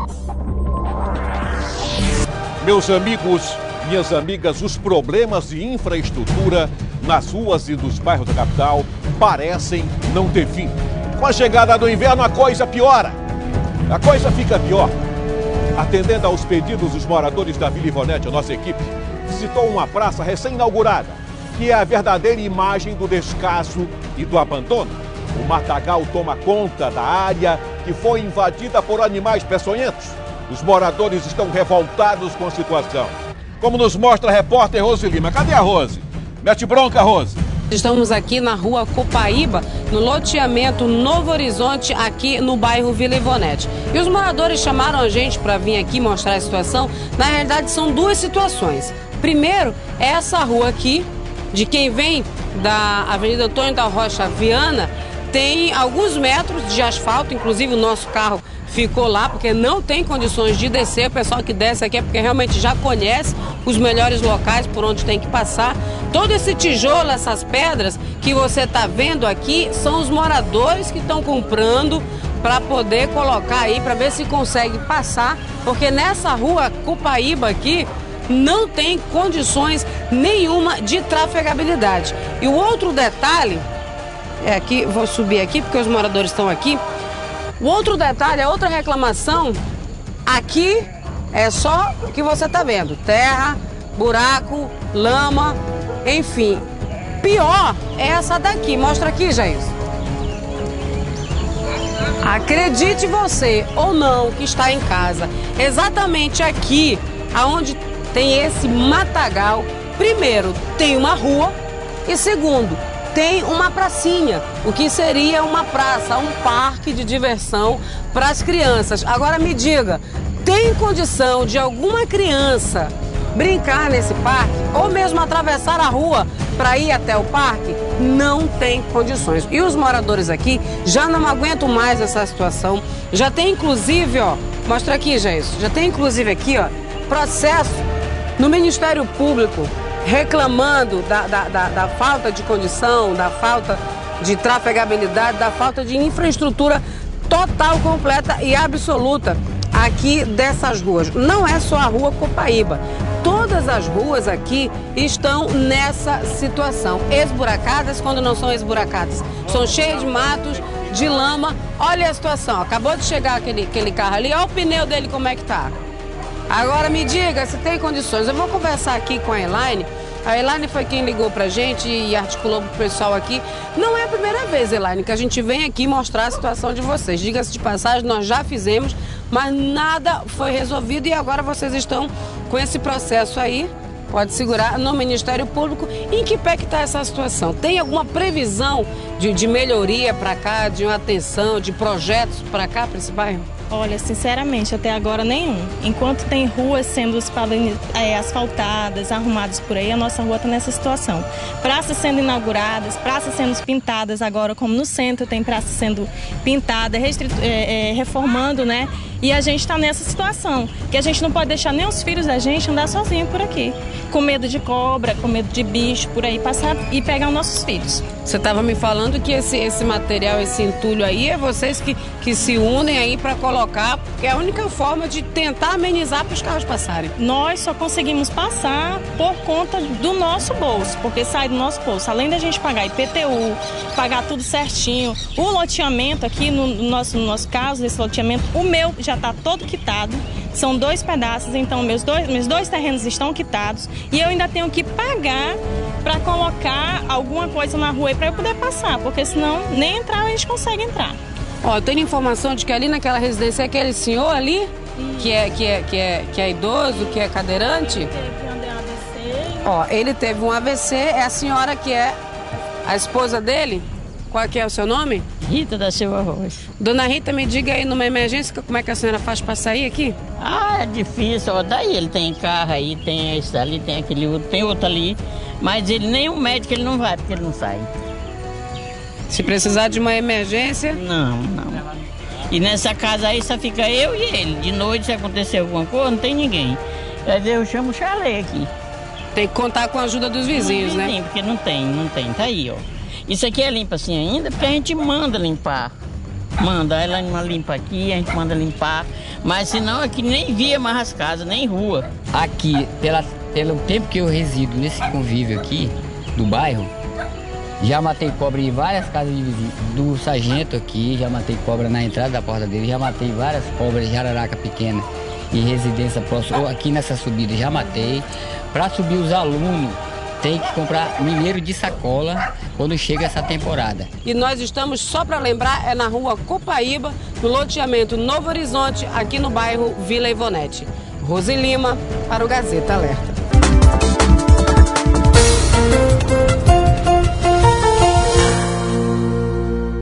Meus amigos, minhas amigas, os problemas de infraestrutura nas ruas e nos bairros da capital parecem não ter fim. Com a chegada do inverno, a coisa piora. A coisa fica pior. Atendendo aos pedidos dos moradores da Vila Ivonete, a nossa equipe visitou uma praça recém-inaugurada, que é a verdadeira imagem do descaso e do abandono. O matagal toma conta da área que foi invadida por animais peçonhentos. Os moradores estão revoltados com a situação. Como nos mostra a repórter Rose Lima. Cadê a Rose? Mete bronca, Rose. Estamos aqui na rua Copaíba, no loteamento Novo Horizonte, aqui no bairro Vila Ivonete. E os moradores chamaram a gente para vir aqui mostrar a situação. Na realidade, são duas situações. Primeiro, é essa rua aqui, de quem vem da Avenida Antônio da Rocha Viana, tem alguns metros de asfalto, inclusive o nosso carro ficou lá, porque não tem condições de descer. O pessoal que desce aqui é porque realmente já conhece os melhores locais por onde tem que passar. Todo esse tijolo, essas pedras que você está vendo aqui, são os moradores que estão comprando para poder colocar aí, para ver se consegue passar, porque nessa rua Copaíba aqui não tem condições nenhuma de trafegabilidade. E o outro detalhe, aqui, vou subir aqui porque os moradores estão aqui. O outro detalhe, a outra reclamação, aqui é só o que você está vendo: terra, buraco, lama, enfim. Pior é essa daqui. Mostra aqui, Jair. Acredite você ou não que está em casa, exatamente aqui, aonde tem esse matagal, primeiro, tem uma rua e segundo, tem uma pracinha, o que seria uma praça, um parque de diversão para as crianças. Agora me diga, tem condição de alguma criança brincar nesse parque ou mesmo atravessar a rua para ir até o parque? Não tem condições. E os moradores aqui já não aguentam mais essa situação. Já tem inclusive, ó, mostra aqui, já isso. Já tem inclusive aqui, ó, processo no Ministério Público reclamando da falta de condição, da falta de trafegabilidade, da falta de infraestrutura total, completa e absoluta aqui dessas ruas. Não é só a rua Copaíba. Todas as ruas aqui estão nessa situação. Esburacadas, quando não são esburacadas, são cheias de matos, de lama. Olha a situação, acabou de chegar aquele carro ali, olha o pneu dele como é que tá. Agora me diga se tem condições. Eu vou conversar aqui com a Elaine. A Elaine foi quem ligou pra gente e articulou pro pessoal aqui. Não é a primeira vez, Elaine, que a gente vem aqui mostrar a situação de vocês. Diga-se de passagem, nós já fizemos, mas nada foi resolvido e agora vocês estão com esse processo aí, pode segurar, no Ministério Público. Em que pé que está essa situação? Tem alguma previsão de melhoria para cá, de uma atenção, de projetos para cá, para esse bairro? Olha, sinceramente, até agora nenhum. Enquanto tem ruas sendo asfaltadas, arrumadas por aí, a nossa rua está nessa situação. Praças sendo inauguradas, praças sendo pintadas agora, como no centro tem praça sendo pintada, reformando, né? E a gente está nessa situação, que a gente não pode deixar nem os filhos da gente andar sozinho por aqui, com medo de cobra, com medo de bicho, por aí passar e pegar os nossos filhos. Você estava me falando que esse material, esse entulho aí, é vocês que se unem aí para colocar, porque é a única forma de tentar amenizar para os carros passarem. Nós só conseguimos passar por conta do nosso bolso, porque sai do nosso bolso. Além da gente pagar IPTU, pagar tudo certinho, o loteamento aqui, no nosso caso, esse loteamento, o meu já está todo quitado. São 2 pedaços, então meus dois terrenos estão quitados e eu ainda tenho que pagar para colocar alguma coisa na rua para eu poder passar, porque senão nem entrar a gente consegue entrar. Ó, eu tenho informação de que ali naquela residência é aquele senhor ali, que é idoso, que é cadeirante. Ele teve um AVC. Ó, ele teve um AVC, é a senhora que é a esposa dele? Qual que é o seu nome? Rita da Silva Rocha. Dona Rita, me diga aí numa emergência como é que a senhora faz para sair aqui? Ah, é difícil. Ó, daí ele tem carro aí, tem esse ali, tem aquele outro, tem outro ali. Mas ele nem o médico ele não vai, porque ele não sai. Se precisar de uma emergência? Não. E nessa casa aí só fica eu e ele. De noite, se acontecer alguma coisa, não tem ninguém. Às vezes eu chamo o chalé aqui. Tem que contar com a ajuda dos vizinhos, né? Porque não tem. Tá aí, ó. Isso aqui é limpo assim ainda, porque a gente manda limpar. Manda, ela limpa aqui, a gente manda limpar. Mas senão aqui nem via mais as casas, nem rua. Aqui, pelo tempo que eu resido nesse convívio aqui, do bairro, já matei cobra em várias casas de vizinhos, do sargento aqui, já matei cobra na entrada da porta dele, já matei várias cobras de jararaca pequena em residência próxima, aqui nessa subida já matei. Para subir os alunos, tem que comprar mineiro de sacola quando chega essa temporada. E nós estamos, só para lembrar, é na rua Copaíba, no loteamento Novo Horizonte, aqui no bairro Vila Ivonete. Rose Lima, para o Gazeta Alerta.